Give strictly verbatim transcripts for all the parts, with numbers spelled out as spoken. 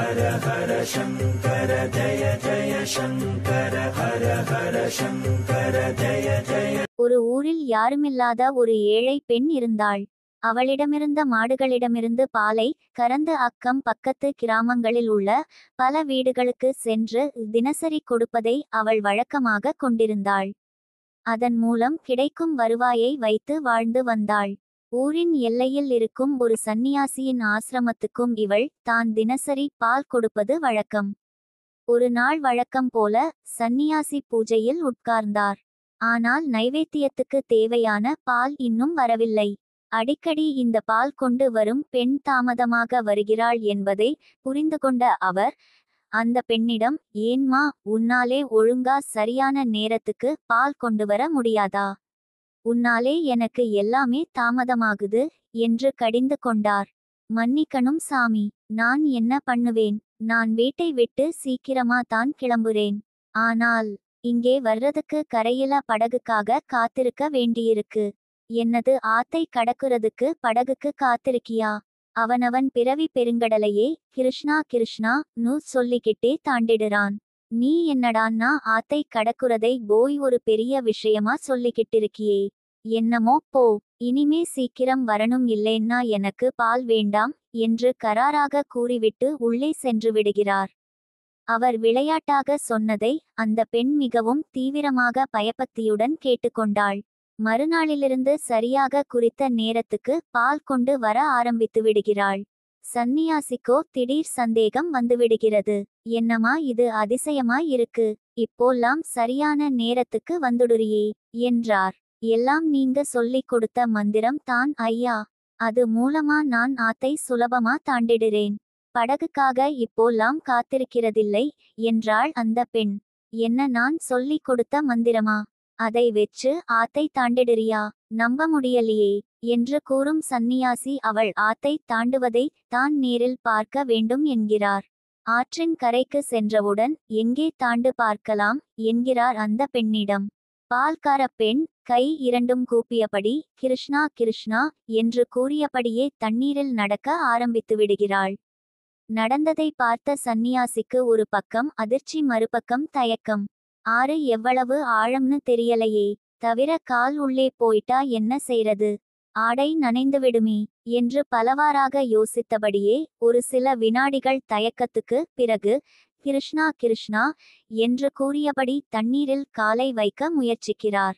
ஹர ஹர சங்கர ஜய ஜய சங்கர ஹர ஹர சங்கர ஜய ஜய. ஒரு ஊரில் யாருமில்லாத ஒரு ஏழை பெண் இருந்தாள். அவளிடமிருந்த மாடுகளிடமிருந்து பாலை கறந்து அக்கம் பக்கத்து கிராமங்களில் உள்ள பல வீடுகளுக்கு சென்று தினசரி கொடுப்பதை அவள் வழக்கமாக கொண்டிருந்தாள். அதன் மூலம் கிடைக்கும் வருவாயை வைத்து வாழ்ந்து வந்தாள். ஊரின் எல்லையில் இருக்கும் ஒரு சந்நியாசியின் ஆசிரமத்துக்கும் இவள் தான் தினசரி பால் கொடுப்பது வழக்கம். ஒரு நாள் வழக்கம் போல சந்நியாசி பூஜையில் உட்கார்ந்தார். ஆனால் நைவேத்தியத்துக்கு தேவையான பால் இன்னும் வரவில்லை. அடிக்கடி இந்த பால் கொண்டு வரும் பெண் தாமதமாக வருகிறாள் என்பதை புரிந்து கொண்ட அவர் அந்த பெண்ணிடம், ஏன்மா, உன்னாலே ஒழுங்கா சரியான நேரத்துக்கு பால் கொண்டு வர முடியாதா? உன்னாலே எனக்கு எல்லாமே தாமதமாகுது என்று கடிந்து கொண்டார். மன்னிக்கணும் சாமி, நான் என்ன பண்ணுவேன்? நான் வீட்டை விட்டு சீக்கிரமா தான் கிளம்புறேன். ஆனால் இங்கே வர்றதுக்கு கரையில படகுக்காக காத்திருக்க வேண்டியிருக்கு. என்னது, ஆத்தை கடக்குறதுக்கு படகுக்கு காத்திருக்கியா? அவனவன் பிறவி பெருங்கடலையே கிருஷ்ணா கிருஷ்ணா நு சொல்லிக்கிட்டே தாண்டிடுறான். நீ என்னடான்னா ஆத்தை கடக்குறதை போய் ஒரு பெரிய விஷயமா சொல்லிக்கிட்டிருக்கியே. என்னமோ போ, இனிமே சீக்கிரம் வரணும், இல்லைன்னா எனக்கு பால் வேண்டாம் என்று கராராக கூறிவிட்டு உள்ளே சென்று விடுகிறார். அவர் விளையாட்டாக சொன்னதை அந்த பெண் மிகவும் தீவிரமாக பயபக்தியுடன் கேட்டுக்கொண்டாள். மறுநாளிலிருந்து சரியாக குறித்த நேரத்துக்கு பால் கொண்டு வர ஆரம்பித்து விடுகிறாள். சந்நியாசிக்கோ திடீர் சந்தேகம் வந்துவிடுகிறது. என்னமா இது, அதிசயமாய் இருக்கு, இப்போல்லாம் சரியான நேரத்துக்கு வந்துடுறியே என்றார். எல்லாம் நீங்க சொல்லிக் கொடுத்த மந்திரம் தான் ஐயா. அது மூலமா நான் ஆத்தை சுலபமா தாண்டிடுறேன். படகுக்காக இப்போல்லாம் காத்திருக்கிறதில்லை என்றாள் அந்த பெண். என்ன, நான் சொல்லிக் கொடுத்த மந்திரமா? அதை வெச்சு ஆத்தை தாண்டிடுறியா? நம்ப முடியலையே என்று கூறும் சந்நியாசி அவள் ஆத்தை தாண்டுவதை தான் நேரில் பார்க்க வேண்டும் என்கிறார். ஆற்றின் கரைக்கு சென்றவுடன், எங்கே தாண்டு பார்க்கலாம் என்கிறார் அந்த பெண்ணிடம். பால்கார பெண் கை இரண்டும் கூப்பியபடி கிருஷ்ணா கிருஷ்ணா என்று கூறியபடியே தண்ணீரில் நடக்க ஆரம்பித்து விடுகிறாள். நடந்ததை பார்த்த சந்நியாசிக்கு ஒரு பக்கம் அதிர்ச்சி, மறுபக்கம் தயக்கம். ஆறு எவ்வளவு ஆழம்னு தெரியலையே, தவிர கால் உள்ளே போயிட்டா என்ன செய்றது? ஆடை நனைந்துவிடுமே என்று பலவாறாக யோசித்தபடியே ஒரு சில வினாடிகள் தயக்கத்துக்கு பிறகு கிருஷ்ணா கிருஷ்ணா என்று கூறியபடி தண்ணீரில் காலை வைக்க முயற்சிக்கிறார்.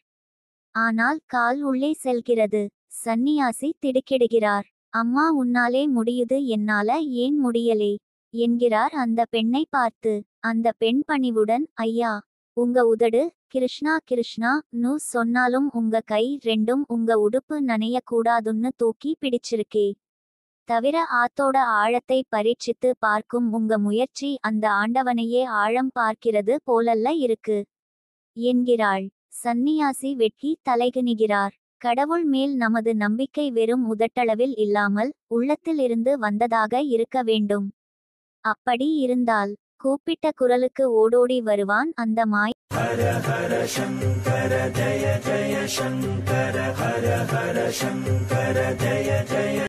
ஆனால் கால் உள்ளே செல்கிறது. சந்நியாசி திடுக்கிடுகிறார். அம்மா, உன்னாலே முடியுது, என்னால ஏன் முடியலே என்கிறார் அந்த பெண்ணை பார்த்து. அந்த பெண் பணிவுடன், ஐயா, உங்க உதடு கிருஷ்ணா கிருஷ்ணா நு சொன்னாலும் உங்க கை ரெண்டும் உங்க உடுப்பு நனைய கூடாதுன்னு தூக்கி பிடிச்சிருக்கே. தவிர ஆத்தோட ஆழத்தை பரீட்சித்து பார்க்கும் உங்க முயற்சி அந்த ஆண்டவனையே ஆழம் பார்க்கிறது போலல்ல இருக்கு என்கிறாள். சந்நியாசி வெட்கி தலைகுனிகிறார். கடவுள் மேல் நமது நம்பிக்கை வெறும் உதட்டளவில் இல்லாமல் உள்ளத்தில் இருந்து வந்ததாக இருக்க வேண்டும். அப்படி இருந்தால் கூப்பிட்ட குரலுக்கு ஓடோடி வருவான் அந்த மாய். ஹர ஹர சங்கர ஜய ஜய சங்கர ஹர ஹர சங்கர ஜய ஜய.